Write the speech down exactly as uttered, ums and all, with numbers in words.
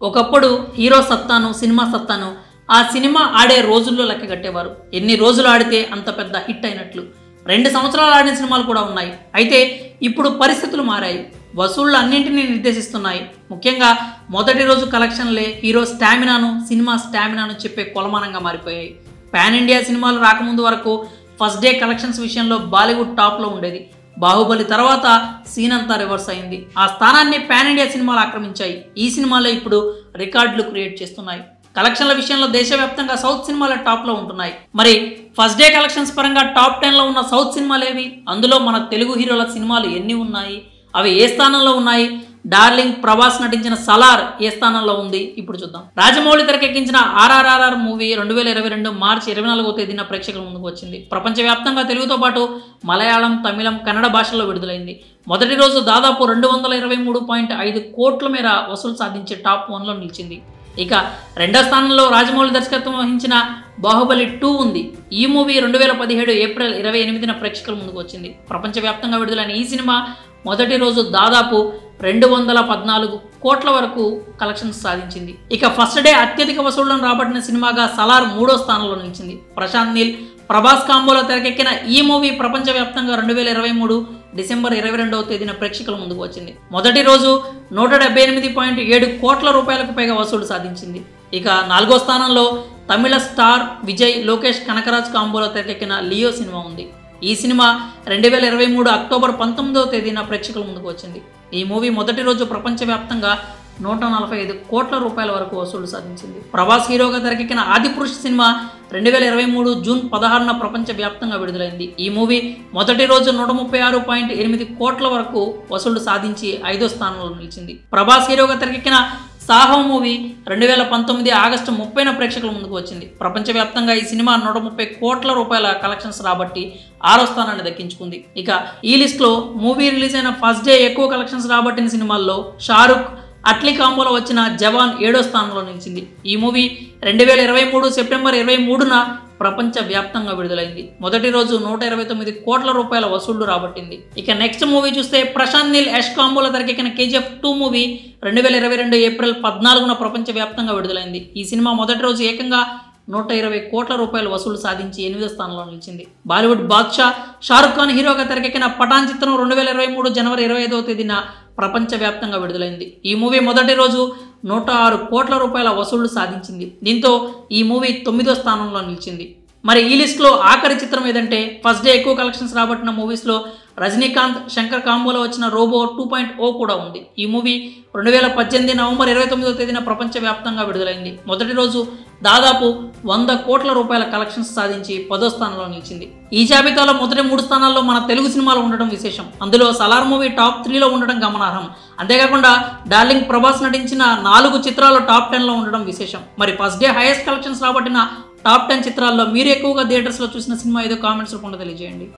ఒకప్పుడు hero సత్తాను cinema సత్తాను ఆ cinema ఆడే రోజుల్లో లెక్క కట్టేవారు. ఎన్ని రోజులు ఆడితే అంత పెద్ద హిట్ అయినట్లు. రెండు సంవత్సరాలు ఆడిన సినిమాలు కూడా ఉన్నాయి. అయితే ఇప్పుడు పరిస్థితులు మారాయి. వసూళ్లు అన్నింటినీ నిర్దేశిస్తున్నాయి. ముఖ్యంగా మొదటి రోజు కలెక్షన్లే హీరో స్టామినాను సినిమా స్టామినాను చెప్పే కొలమానంగా మారిపోయాయి. పాన్ ఇండియా సినిమాలు రాకముందు వరకు ఫస్ట్ డే కలెక్షన్స్ విషయంలో బాలీవుడ్ టాప్లో ఉండేది. బాహుబలి తర్వాత సీన్ అంతా రివర్స్ అయింది. ఆ స్థానాన్ని పాన్ ఇండియా సినిమాలు ఆక్రమించాయి. ఈ సినిమాలే ఇప్పుడు రికార్డులు క్రియేట్ చేస్తున్నాయి. కలెక్షన్ల విషయంలో దేశవ్యాప్తంగా సౌత్ సినిమాల టాప్లో ఉంటున్నాయి. మరి ఫస్ట్ డే కలెక్షన్స్ పరంగా టాప్ టెన్లో ఉన్న సౌత్ సినిమాలు ఏవి? అందులో మన తెలుగు హీరోల సినిమాలు ఎన్ని ఉన్నాయి? అవి ఏ స్థానంలో ఉన్నాయి? డార్లింగ్ ప్రభాస్ నటించిన సలార్ ఏ స్థానంలో ఉంది? ఇప్పుడు చూద్దాం. రాజమౌళి తెరకెక్కించిన ఆర్ఆర్ఆర్ఆర్ మూవీ రెండు వేల ఇరవై రెండు మార్చి ఇరవై నాలుగో తేదీన ప్రేక్షకుల ముందుకు వచ్చింది. ప్రపంచవ్యాప్తంగా తెలుగుతో పాటు మలయాళం, తమిళం, కన్నడ భాషల్లో విడుదలైంది. మొదటి రోజు దాదాపు రెండు వందల ఇరవై మూడు పాయింట్ ఐదు కోట్ల మేర వసూలు సాధించి టాప్ వన్లో నిలిచింది. ఇక రెండో స్థానంలో రాజమౌళి దర్శకత్వం వహించిన బాహుబలి టూ ఉంది. ఈ మూవీ రెండు వేల పదిహేడు ఏప్రిల్ ఇరవై ఎనిమిదిన ప్రేక్షకుల ముందుకు వచ్చింది. ప్రపంచవ్యాప్తంగా విడుదలైన ఈ సినిమా మొదటి రోజు దాదాపు రెండు వందల పద్నాలుగు కోట్ల వరకు కలెక్షన్స్ సాధించింది. ఇక ఫస్ట్ డే అత్యధిక వసూళ్లను రాబట్టిన సినిమాగా సలార్ మూడో స్థానంలో నిలిచింది. ప్రశాంత్ నీల్, ప్రభాస్ కాంబోలో తెరకెక్కిన ఈ మూవీ ప్రపంచవ్యాప్తంగా రెండు వేల ఇరవై మూడు డిసెంబర్ ఇరవై రెండవ తేదీన ప్రేక్షకుల ముందుకు వచ్చింది. మొదటి రోజు నూట డెబ్బై ఎనిమిది పాయింట్ ఏడు కోట్ల రూపాయలకు పైగా వసూలు సాధించింది. ఇక నాలుగో స్థానంలో తమిళ స్టార్ విజయ్, లోకేష్ కనకరాజ్ కాంబోలో తెరకెక్కిన లియో సినిమా ఉంది. ఈ సినిమా రెండు వేల ఇరవై మూడు అక్టోబర్ పంతొమ్మిదవ తేదీన ప్రేక్షకుల ముందుకు వచ్చింది. ఈ మూవీ మొదటి రోజు ప్రపంచవ్యాప్తంగా నూట నలభై ఐదు కోట్ల రూపాయల వరకు వసూలు సాధించింది. ప్రభాస్ హీరోగా తెరకెక్కిన ఆదిపురుష్ సినిమా రెండు వేల ఇరవై మూడు జూన్ పదహారున ప్రపంచవ్యాప్తంగా విడుదలైంది. ఈ మూవీ మొదటి రోజు నూట ముప్పై ఆరు పాయింట్ ఎనిమిది కోట్ల వరకు వసూలు సాధించి ఐదో స్థానంలో నిలిచింది. ప్రభాస్ హీరోగా తెరకెక్కిన సాహో మూవీ రెండు వేల పంతొమ్మిది ఆగస్టు ముప్పైన ప్రేక్షకుల ముందుకు వచ్చింది. ప్రపంచవ్యాప్తంగా ఈ సినిమా నూట ముప్పై కోట్ల రూపాయల కలెక్షన్స్ రాబట్టి ఆరో స్థానాన్ని దక్కించుకుంది. ఇక ఈ లిస్ట్లో మూవీ రిలీజ్ అయిన ఫస్ట్ డే ఎక్కువ కలెక్షన్స్ రాబట్టిన సినిమాల్లో షారుఖ్, అట్లీ కాంబోలో వచ్చిన జవాన్ ఏడో స్థానంలో నిలిచింది. ఈ మూవీ రెండు వేల ఇరవై మూడు సెప్టెంబర్ ఇరవై మూడున ప్రపంచ వ్యాప్తంగా విడుదలైంది. మొదటి రోజు నూట ఇరవై తొమ్మిది కోట్ల రూపాయల వసూళ్లు రాబట్టింది. ఇక నెక్స్ట్ మూవీ చూస్తే ప్రశాంత్ నీల్, యష్ కాంబోలో తెరకెక్కిన కేజీఎఫ్ టూ మూవీ రెండు వేల ఇరవై రెండు ఏప్రిల్ పద్నాలుగున ప్రపంచ వ్యాప్తంగా విడుదలైంది. ఈ సినిమా మొదటి రోజు ఏకంగా నూట ఇరవై కోట్ల రూపాయల వసూలు సాధించి ఎనిమిదో స్థానంలో నిలిచింది. బాలీవుడ్ బాద్షా షారుఖ్ ఖాన్ హీరోగా తెరకెక్కిన పఠాన్ చిత్రం రెండు వేల ఇరవై మూడు జనవరి ఇరవై ఐదవ తేదీన ప్రపంచవ్యాప్తంగా విడుదలైంది. ఈ మూవీ మొదటి రోజు నూట ఆరు కోట్ల రూపాయల వసూళ్లు సాధించింది. దీంతో ఈ మూవీ తొమ్మిదో స్థానంలో నిలిచింది. మరి ఈ లిస్ట్లో ఆఖరి చిత్రం ఏదంటే ఫస్ట్ డే ఎక్కువ కలెక్షన్స్ రాబట్టిన మూవీస్లో రజనీకాంత్, శంకర్ కాంబోలో వచ్చిన రోబో టూ పాయింట్ ఓ కూడా ఉంది. ఈ మూవీ రెండు వేల పద్దెనిమిది నవంబర్ ఇరవై తొమ్మిదో తేదీన ప్రపంచవ్యాప్తంగా విడుదలైంది. మొదటి రోజు దాదాపు వంద కోట్ల రూపాయల కలెక్షన్స్ సాధించి పదో స్థానంలో నిలిచింది. ఈ జాబితాలో మొదటి మూడు స్థానాల్లో మన తెలుగు సినిమాలు ఉండడం విశేషం. అందులో సలార్ మూవీ టాప్ త్రీలో ఉండడం గమనార్హం. అంతేకాకుండా డార్లింగ్ ప్రభాస్ నటించిన నాలుగు చిత్రాలు టాప్ టెన్లో ఉండడం విశేషం. మరి ఫస్ట్ డే హైయెస్ట్ కలెక్షన్స్ రాబట్టిన టాప్ టెన్ చిత్రాల్లో మీరు ఎక్కువగా థియేటర్స్లో చూసిన సినిమా ఏదో కామెంట్స్ రూపంలో తెలియజేయండి.